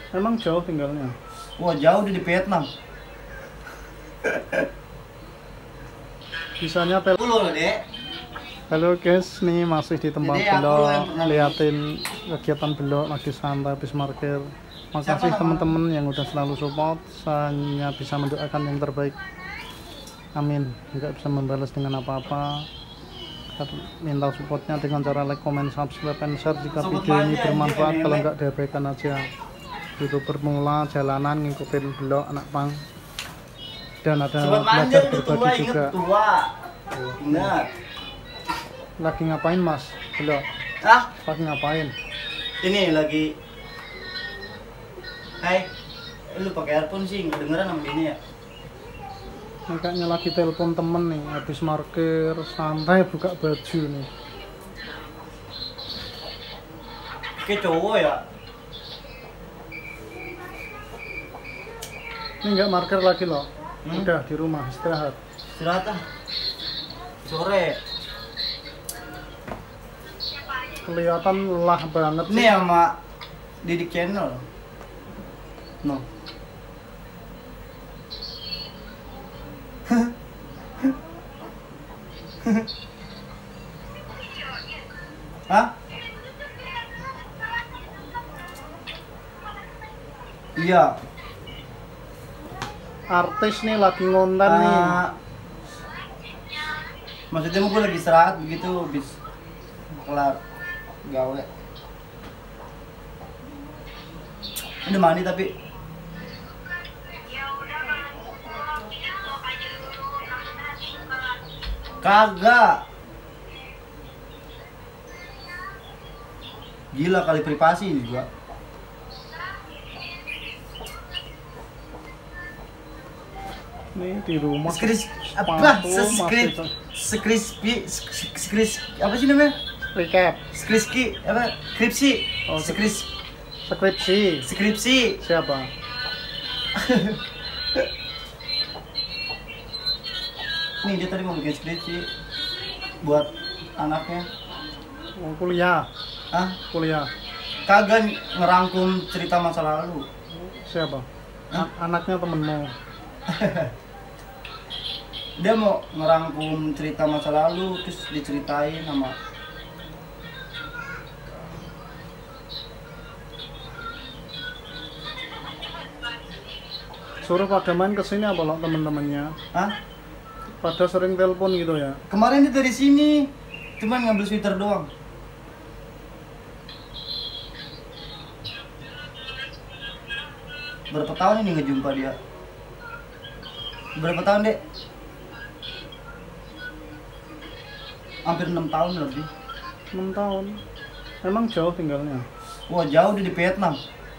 Emang jauh tinggalnya? Wah jauh di Vietnam. Bisanya telepon. Loh dek. Halo guys, nih masih di tempat Jadi aku belok, yang pernah liatin kegiatan belok lagi santai habis parkir. Makasih teman-teman yang udah selalu support. Saya hanya bisa mendoakan yang terbaik. Amin. Nggak bisa membalas dengan apa-apa. Minta supportnya dengan cara like, comment, subscribe, dan share jika video ini bermanfaat. Kalau nggak diabaikan aja. YouTuber pemula jalanan ngikutin belok anak pang. Dan ada belajar berbagi juga. Ingat. Lagi ngapain mas? Belok. Ah? Lagi ngapain? Ini lagi. Hai. Lu pakai earphone sih, nggak dengeran sama ini ya? Ini kayaknya lagi telepon temen nih, habis parkir santai buka baju nih. Kayak cowok ya? Ini nggak parkir lagi loh. Udah di rumah istirahat. Istirahat ah. Sore. Kelihatan lelah banget. Ini sama Didik Channel. No. Hah? Iya. Artis nih lagi ngonten nih. Maksudnya gue lagi istirahat begitu habis kelar gawe. Udah mandi tapi kagak. Gila kali privasi ini juga. Nih di rumah. Skris apa? Skris apa sih namanya? Recap. Skripsi apa? Skripsi. Oh, Skripsi. Siapa? Nih dia tadi mau bikin skripsi buat anaknya. Mau kuliah. Hah? Kuliah. Kagak ngerangkum cerita masa lalu. Siapa? Anaknya temenmu. Dia mau ngerangkum cerita masa lalu terus diceritain sama. Suruh pada main kesini apa loh temen-temennya? Hah? Pada sering telepon gitu ya? Kemarin dia dari sini, cuman ngambil sweater doang. Berapa tahun ini ngejumpa dia? Berapa tahun dek? Hampir 6 tahun lebih. 6 tahun. Emang jauh tinggalnya? Wah jauh dia di Vietnam.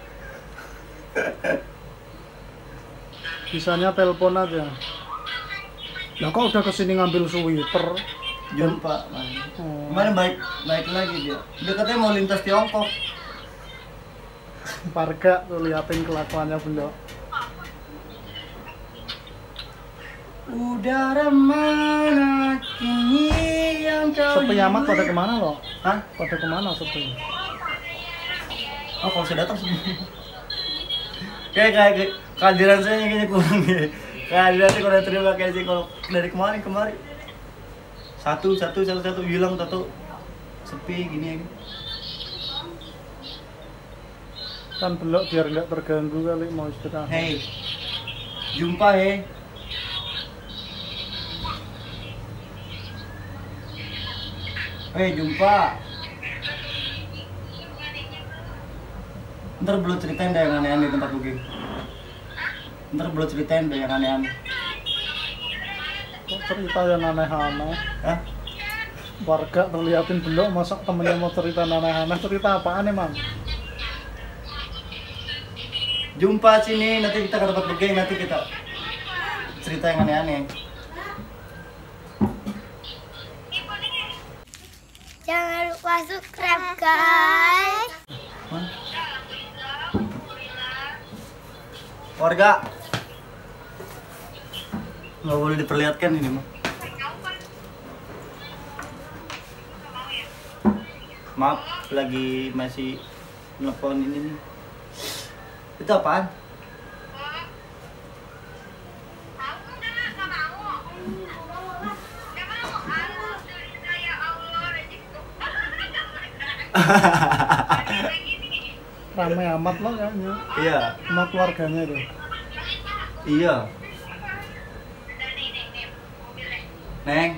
Bisanya telepon aja. Lah kok udah kesini ngambil sweater? Jumpa. Kemarin baik lagi dia. Dia katanya mau lintas Tiongkok. Warga tuh liatin kelakuannya belok. Udara mana kini yang kau Sepi amat pada kemana loh? Hah? Pada kemana sepi? Oh kalau saya datang semua. Kayak kehadiran saya kayaknya kurang ya. Kehadiran saya kurang terima kasih kalau dari kemarin. Satu hilang satu sepi gini. Kan belok biar nggak terganggu kali mau istirahat. Hei, jumpa jumpa. Ntar belum ceritain deh yang aneh-aneh di tempat booking. Ntar belum ceritain deh yang aneh-aneh. Kok cerita yang aneh-aneh? Hah? Warga tuh liatin belok, masa temennya mau cerita aneh-aneh? Cerita apaan emang? Jumpa sini, nanti kita ke tempat booking, nanti kita cerita yang aneh-aneh. Jangan lupa subscribe guys. Warga nggak boleh diperlihatkan ini mah. Maaf, lagi masih nelfon ini nih. Itu apaan? Ramai amat loh kayaknya. Iya. Sama keluarganya itu. Iya. Neng.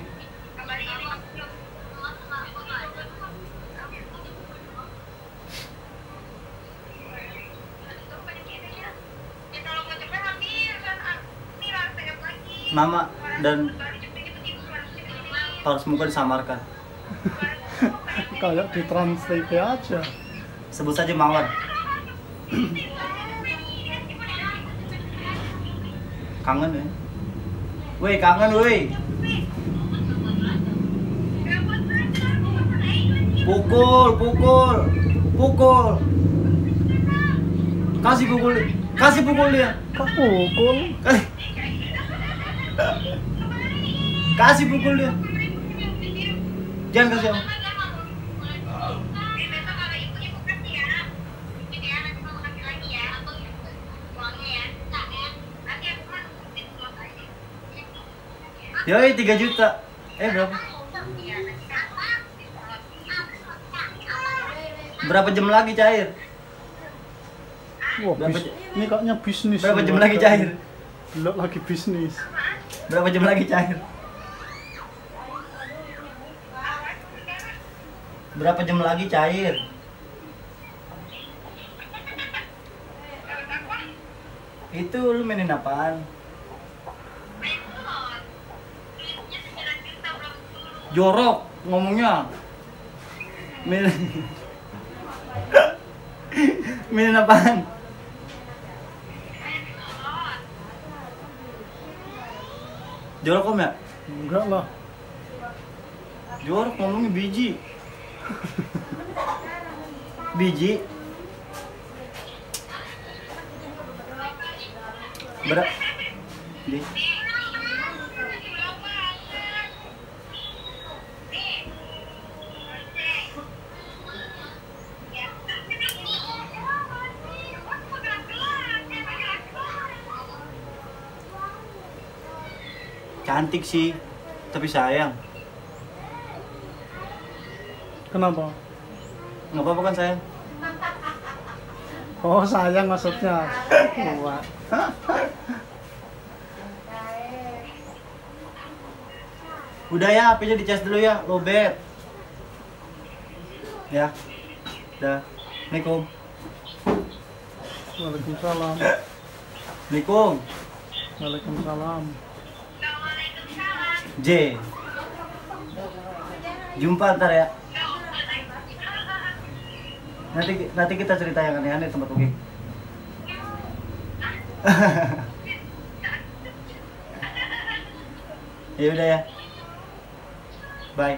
Nama dan harus muka disamarkan. Kayak di Trans TV aja. Sebut saja Mawar. Kangen ya? Woi, kangen woi. Pukul, pukul, pukul. Kasih pukul dia. Kok pukul? Kasih pukul dia. Jangan kasih om. Yoi 3 juta. Berapa? Berapa jam lagi cair? Wah, ini kayaknya bisnis. Berapa jam lagi cair? Belum lagi bisnis. Berapa jam lagi cair? Berapa jam lagi cair? Itu lu mainin apaan? Jorok ngomongnya. Mainin apaan? Jorok om ya? Enggak lah. Jorok ngomongnya biji. Biji. Di. Cantik sih, tapi sayang. Kenapa? Nggak apa-apa kan sayang? Oh, sayang maksudnya. Wah. Udah ya, HP-nya dicas dulu ya, lowbat. Ya. Dah. Assalamualaikum. Waalaikumsalam. Assalamualaikum. Waalaikumsalam. J. Jumpa ntar ya. Nanti kita cerita yang aneh-aneh tempat Ugi. Ya udah ya. Bye.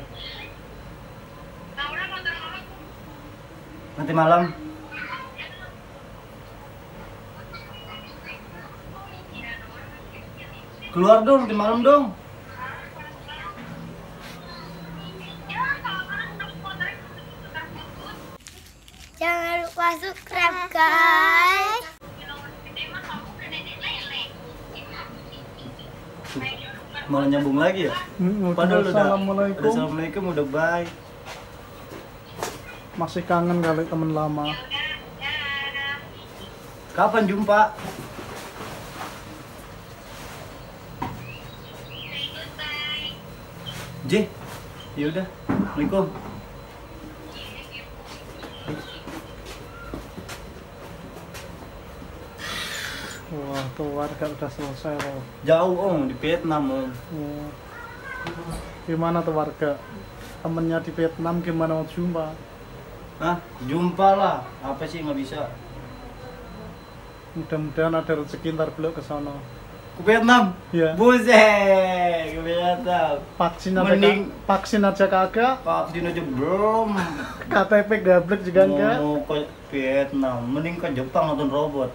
Nanti malam. Keluar dong, nanti malam dong. Jangan lupa subscribe guys. Malah nyambung lagi ya? Padahal udah Assalamualaikum. Assalamualaikum, udah bye. Masih kangen kali temen lama. Kapan jumpa? J. Ya udah. Assalamualaikum. Wah, tuh warga udah selesai loh. Jauh om, di Vietnam om. Oh. Gimana tuh warga? Temennya di Vietnam gimana mau jumpa? Hah? Jumpa lah. Apa sih nggak bisa? Mudah-mudahan ada rezeki ntar beliau ke sana. Ke Vietnam? Iya. Buset, ke Vietnam. Vaksin aja kagak. Vaksin aja belum. KTP gablek juga enggak. Mau ke Vietnam, mending ke Jepang nonton robot.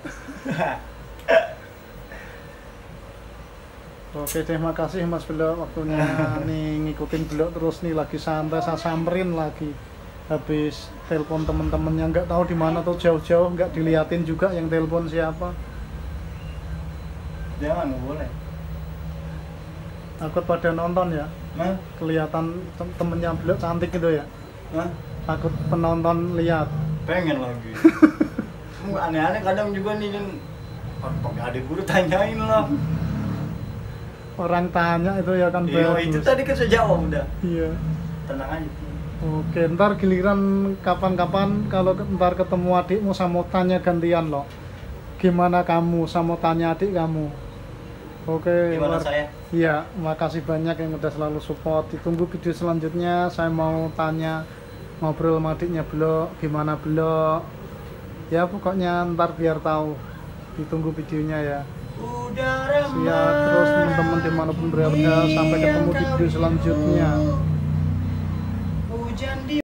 Oke, terima kasih Mas Belo waktunya nih ngikutin beliau terus nih lagi santai, saya samperin lagi. habis telepon temen-temennya nggak tahu di mana tuh, jauh-jauh nggak diliatin juga yang telepon siapa. Jangan, nggak boleh. Takut pada nonton ya, Hah? kelihatan temennya beliau cantik gitu ya, Hah? takut penonton lihat. Pengen lagi. Aneh-aneh kadang juga nih kan, pakai adik guru tanyain lah. Orang tanya itu ya kan Iya, bagus. itu tadi kan saya jawab udah. Iya. Tenang aja. Oke, ntar giliran kapan-kapan kalau ntar ketemu adikmu saya mau tanya gantian loh. Gimana kamu, saya mau tanya adik kamu. Oke. Gimana saya? Iya, makasih banyak yang udah selalu support. Ditunggu video selanjutnya, saya mau tanya ngobrol sama adiknya Blok, gimana Blok. Ya pokoknya ntar biar tahu. Ditunggu videonya ya. Udara Siap terus teman-teman dimanapun berada, sampai ketemu di video selanjutnya.